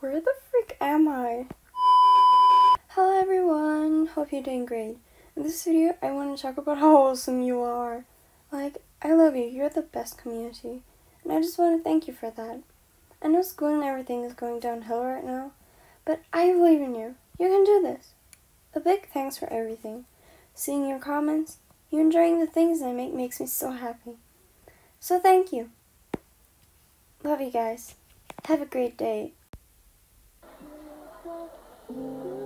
Where the frick am I? Hello everyone, hope you're doing great. In this video, I want to talk about how awesome you are. I love you, you're the best community. And I just want to thank you for that. I know school and everything is going downhill right now, but I believe in you. You can do this. A big thanks for everything. Seeing your comments, you enjoying the things I make makes me so happy. So thank you. Love you guys. Have a great day.